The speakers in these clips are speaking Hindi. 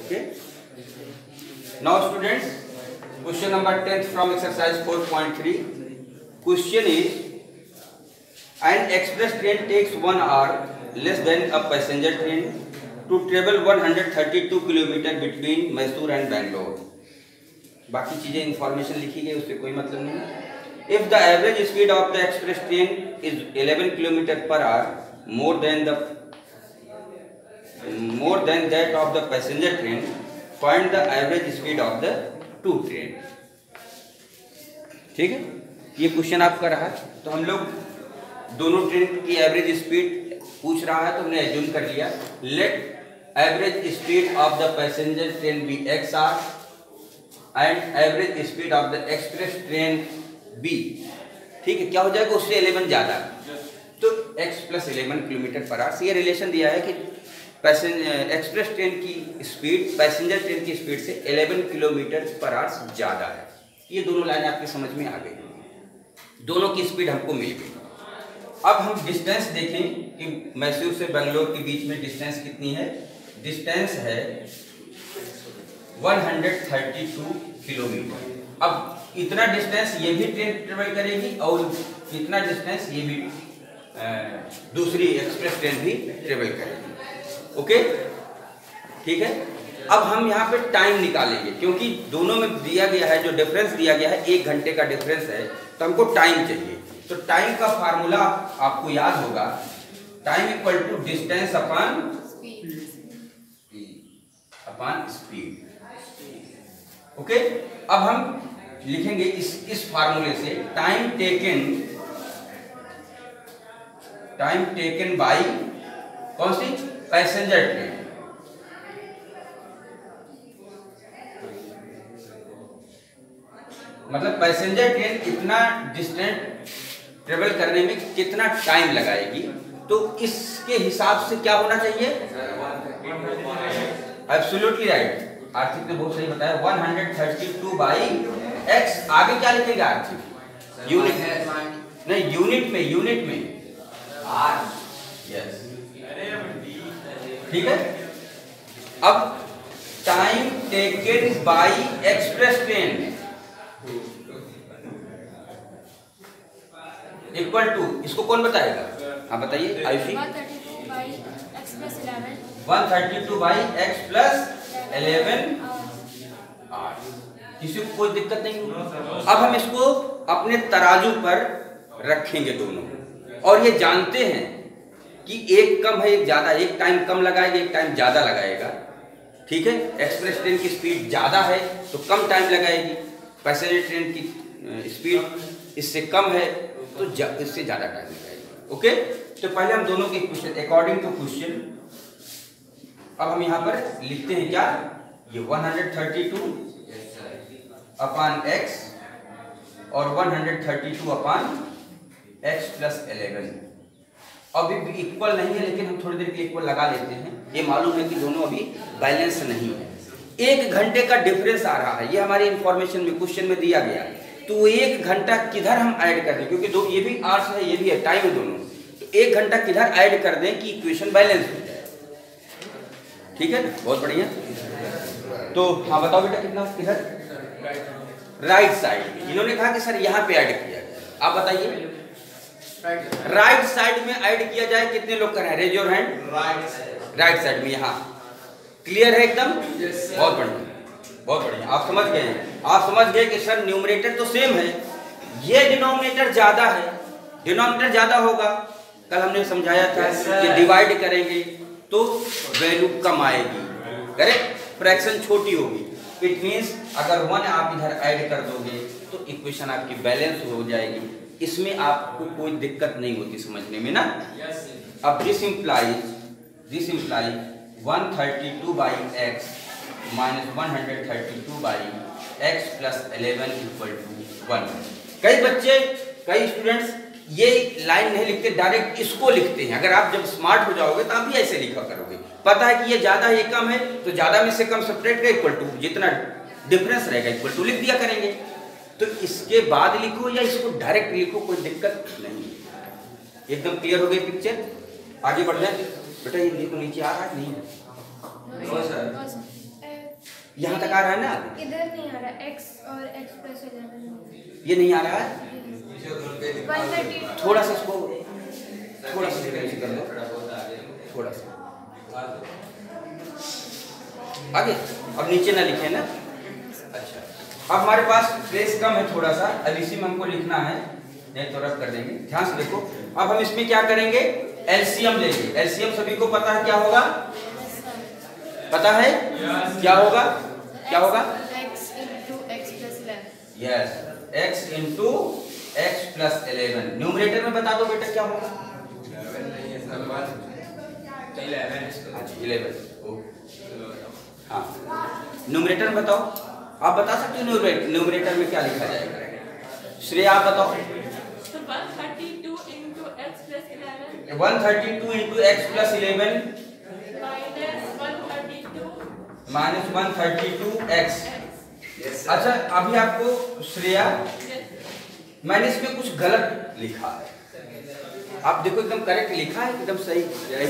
Okay. Now students, question number 10 from exercise 4.3. Question is, an express train takes 1 hour less than a passenger train to travel 132 kilometre between Mysore and Bangalore. बाकी चीजें इंफॉर्मेशन लिखी गई, उससे कोई मतलब नहीं. If the average speed of the express train is 11 kilometre per hour, more than that of the passenger train, find the average speed of the two train. ठीक है, ये क्वेश्चन आपका रहा. तो हम लोग दोनों ट्रेन की एवरेज स्पीड पूछ रहा है, तो हमने एज्यूम कर लिया. Let average speed of the passenger train be x r and average speed of the express train be. ठीक है, क्या हो जाएगा, उससे 11 ज्यादा, तो x plus 11 kilometre per hour से ये रिलेशन दिया है कि एक्सप्रेस ट्रेन की स्पीड पैसेंजर ट्रेन की स्पीड से 11 किलोमीटर पर आवर ज्यादा है. ये दोनों लाइन आपकी समझ में आ गई, दोनों की स्पीड हमको मिल गई. अब हम डिस्टेंस देखें कि मैसूर से बेंगलोर के बीच में डिस्टेंस कितनी है. डिस्टेंस है 132 किलोमीटर. अब इतना डिस्टेंस ये भी ट्रेन ट्रेवल करेगी और इतना डिस्टेंस ये भी दूसरी एक्सप्रेस ट्रेन भी ट्रेवल करेगी. ओके, ठीक है. अब हम यहाँ पे टाइम निकालेंगे, क्योंकि दोनों में दिया गया है, जो डिफरेंस दिया गया है 1 घंटे का डिफरेंस है, तो हमको टाइम चाहिए. तो टाइम का फार्मूला आपको याद होगा, time equal to distance upon speed. Okay, अब हम लिखेंगे इस फार्मूले से, टाइम टेकन बाय कौन सी, पैसेंजर ट्रेन. मतलब पैसेंजर ट्रेन कितना डिस्टेंस ट्रेवल करने में कितना टाइम लगाएगी, तो इसके हिसाब से क्या होना चाहिए. एब्सोल्युटली राइट, आर्थिक ने बहुत सही बताया. 132 बाई एक्स. आगे क्या लिखेगा आर्थिक, यूनिट नहीं, यूनिट में आर. यस, ठीक है. अब time taken by express train equal to, इसको कौन बताएगा, आप बताइए. Ayushi. 132 by x plus 11 r. किसी को कोई दिक्कत नहीं. अब हम इसको अपने तराजू पर रखेंगे दोनों, और ये जानते हैं कि एक कम है एक ज्यादा, एक टाइम कम लगाएगा एक टाइम ज्यादा लगाएगा. ठीक है, एक्सप्रेस ट्रेन की स्पीड ज्यादा है तो कम टाइम लगाएगी, पैसेंजर ट्रेन की स्पीड इससे कम है तो इससे ज्यादा टाइम लगाएगी. ओके, तो पहले हम दोनों के क्वेश्चन अकॉर्डिंग टू क्वेश्चन, अब हम यहाँ पर लिखते हैं क्या, ये 132 अपॉन एक्स और 132 अपॉन एक्स प्लस 11. अभी भी इक्वल नहीं है, लेकिन हम थोड़ी देर के लिए इक्वल लगा लेते हैं. ये मालूम है कि दोनों अभी बैलेंस नहीं है. 1 घंटे का डिफरेंस आ रहा है, ये हमारी इंफॉर्मेशन में क्वेश्चन में दिया गया है. तो 1 घंटा किधर हम ऐड कर दें, क्योंकि दो ये भी आवर्स है ये भी है, टाइम है दोनों, तो 1 घंटा किधर ऐड कर दें कि इक्वेशन बैलेंस हो जाए. ठीक है, बहुत बढ़िया. तो हाँ बताओ बेटा, कितना किधर, राइट साइड. इन्होंने कहा कि सर यहाँ पे ऐड किया जाए, आप बताइए. राइट साइड में ऐड किया जाए, कितने लोग कर रहे हैं, raise your hand. Right side में, यहाँ क्लियर है एकदम. बहुत बढ़िया, बहुत बढ़िया. आप समझ गए हैं, आप समझ गए कि सर न्यूमरेटर तो सेम है, ये डिनोमिनेटर ज्यादा है, डिनोमिनेटर ज्यादा होगा. कल हमने समझाया था कि डिवाइड करेंगे तो वैल्यू कम आएगी, करेक्ट, फ्रैक्शन छोटी होगी. इट मीन्स अगर 1 आप इधर ऐड कर दोगे तो इक्वेशन आपकी बैलेंस हो जाएगी. इसमें आपको कोई दिक्कत नहीं होती समझने में ना. अब this implies 132 by x minus 132 by x plus 11 equal to 1. कई स्टूडेंट्स ये लाइन नहीं लिखते, डायरेक्ट इसको लिखते हैं. अगर आप जब स्मार्ट हो जाओगे तो आप भी ऐसे लिखा करोगे. पता है कि ये ज्यादा ये कम है, तो ज्यादा में से कम सब्ट्रैक्ट का इक्वल टू, जितना डिफरेंस रहेगा इक्वल टू लिख दिया करेंगे. तो इसके बाद लिखो या इसको डायरेक्ट लिखो, कोई दिक्कत नहीं. एकदम क्लियर हो गई पिक्चर. आगे बढ़ जाए बेटा, ये देखो नीचे आ रहा है नहीं. यहाँ तक आ रहा है ना? इधर नहीं आ रहा, x और x प्लस 11 ये नहीं आ रहा है। 132 थोड़ा सा इसको थोड़ा सा कर लो, थोड़ा सा आगे। अब नीचे ना लिखे ना। अच्छा, अब हमारे पास प्लेस कम है थोड़ा सा, अब इसी में हमको लिखना है, नहीं तो रब कर देंगे। ध्यान से देखो, अब हम इसमें क्या करेंगे, एलसीएम लेंगे। एलसीएम सभी को पता है क्या होगा, पता है क्या होगा, क्या होगा? x into x plus 11। यस, x into x plus 11। Numerator में बता दो बेटा क्या होगा? 11। हाँ, न्यूमरेटर में बताओ, आप बता सकते हो न्यूमरेटर में क्या लिखा जाएगा? श्रेया आप बताओ। 132 into x plus 11 132 into x plus 11 minus 132 -132x। अच्छा, अभी आपको श्रेया, मैंने इसमें कुछ गलत लिखा है, आप देखो एकदम करेक्ट लिखा है, एकदम सही।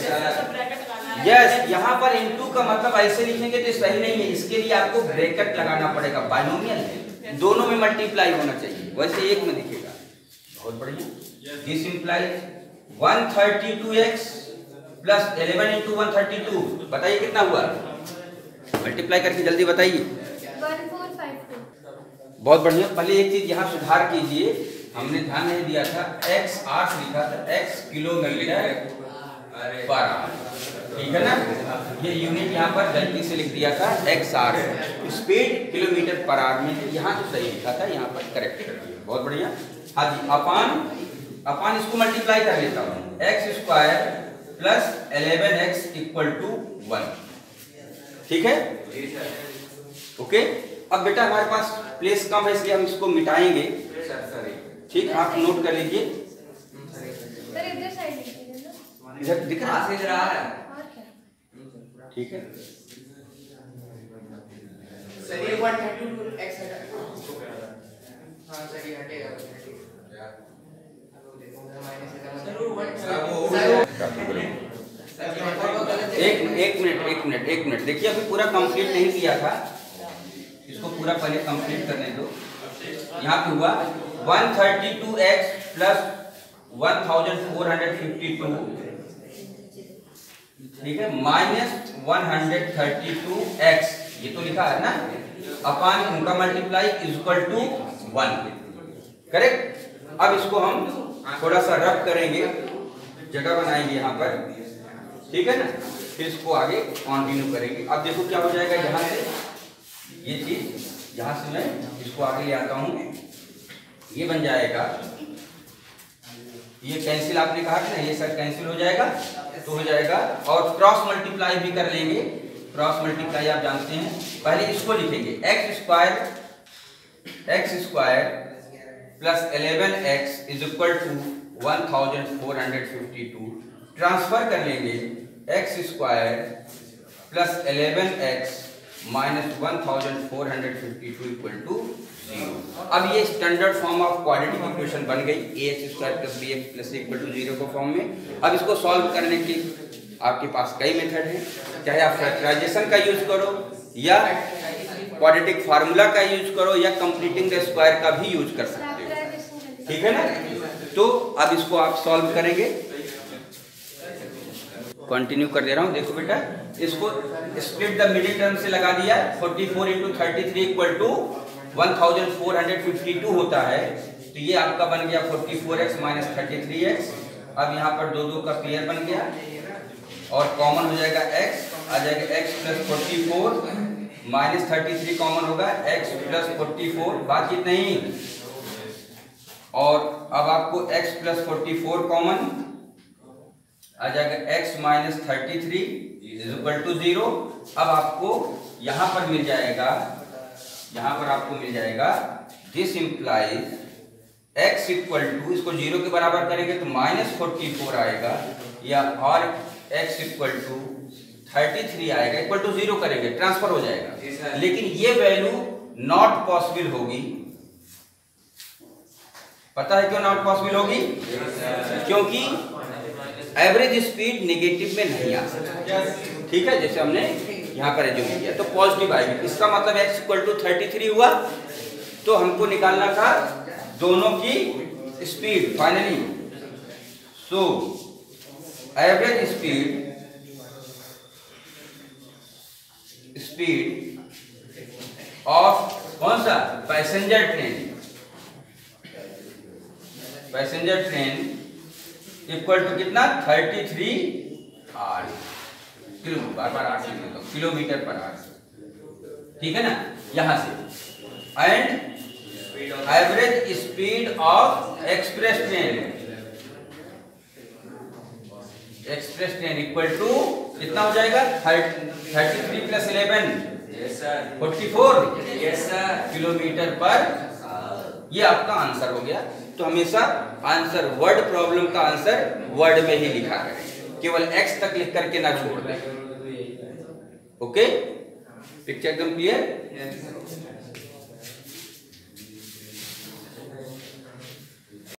यस, यहाँ पर इनटू का मतलब ऐसे लिखेंगे तो सही नहीं है, इसके लिए आपको ब्रैकेट लगाना पड़ेगा। बाइनोमियल है, दोनों में मल्टीप्लाई होना चाहिए, वैसे एक में दिखेगा। बहुत बढ़िया। This implies 132x plus 11 into 132, बताइए कितना हुआ? मल्टीप्लाई करके जल्दी बताइए। 1452। बहुत बढ़िया। पहले एक चीज यहाँ सुधार कीजिए, हमने ध्यान नहीं दिया था, x 8 लिखा था, x किलोमीटर पर आवर, ठीक है ना? ये यूनिट यहाँ पर गलती से लिख दिया था, x 8 speed kilometre per hour में, यहाँ तो सही लिखा था, यहाँ पर करेक्ट कर दिया। बहुत बढ़िया। हाँ जी, अपान इसको मल्टीप्लाई कर लेता हूँ, x square plus 11x equal to 1, ठीक है? ओके। अब बेटा हमारे पास प्लेस कम है, इसलिए हम इसको मिटाएंगे, ठीक? आप नोट कर लीजिए। सर इधर साइड लिखिए ना, इधर दिख रहा है? और क्या? ठीक है। सर ये 132x है। हां सर ये हटेगा। एक मिनट देखिए, अभी पूरा कंप्लीट नहीं किया था, इसको पूरा पहले कंप्लीट करने दो। यहाँ पे हुआ 132x प्लस 1452, ठीक है, माइनस 132x, ये तो लिखा है ना, अपान उनका multiply is equal to 1, correct? अब इसको हम थोड़ा सा रब करेंगे, जगह बनाएंगे यहाँ पर, ठीक है ना? फिर इसको आगे कंटिन्यू करेंगे। अब देखो क्या हो जाएगा, यहाँ से ये चीज, यहाँ से मैं इसको आगे ले आता हूँ, ये बन जाएगा, ये कैंसिल आपने कहा कि ना, ये सब कैंसिल हो जाएगा, तो हो जाएगा। और क्रॉस मल्टीप्लाई भी कर लेंगे, क्रॉस मल्टीप्लाई आप जानते हैं। पहले इसको लिखेंगे, x square plus 11x is equal to 1452, transfer कर लेंगे, x square plus 11x minus 1452 equal to 0। अब ये standard form of quadratic equation बन गई, ax square plus bx plus equal to 0 के फॉर्म में। अब इसको सॉल्व करने की आपके पास कई मेथड हैं, चाहे आप फैक्टराइजेशन का यूज करो, या क्वाड्रेटिक फार्मूला का यूज करो, या कंप्लीटिंग द स्क्वायर का भी यूज कर सकते हो, ठीक है ना? तो अब इसको आप सॉल्व करेंगे, कंटिन्यू कर दे रहा हूं। देखो बेटा, इसको स्प्लिट द मिडिल टर्म से लगा दिया, 44 into 33 इक्वल टू 1452 होता है, तो ये आपका बन गया 44x माइनस 33x। अब यहाँ पर दो का पेयर बन गया, और कॉमन हो जाएगा x, आ जाएगा x प्लस 44 माइनस 33 कॉमन होगा, x प्लस 44, बाकी नहीं। और अब आपको x प्लस 44 कॉमन आ जाएगा, x minus 33 is equal to 0। अब आपको यहाँ पर मिल जाएगा, यहाँ पर आपको मिल जाएगा, this implies x equal to, इसको 0 के बराबर करेंगे तो माइनस 44 आएगा, या और x इक्वल टू 33 आएगा, इक्वल टू 0 करेंगे, ट्रांसफर हो जाएगा। लेकिन ये वैल्यू नॉट पॉसिबल होगी, पता है क्यों नॉट पॉसिबल होगी? क्योंकि एवरेज स्पीड नेगेटिव में नहीं आ सकती, ठीक है? जैसे हमने यहाँ पर एज्यूम किया तो पॉजिटिव आएगी। इसका मतलब x इक्वल टू 33 हुआ। तो हमको निकालना था दोनों की speed finally. So average speed of कौन सा पैसेंजर ट्रेन इक्वल टू कितना 33 आर किलोमीटर पर आवर। ठीक है ना, यहां से and average speed of express train equal to कितना हो जाएगा 33 प्लस 11 44 किलोमीटर पर। ये आपका आंसर हो गया। तो हमेशा आंसर वर्ड प्रॉब्लम का आंसर वर्ड में ही लिखा करें, केवल x तक लिख करके ना छोड़ दें। ओके, पिक्चर एकदम क्लियर।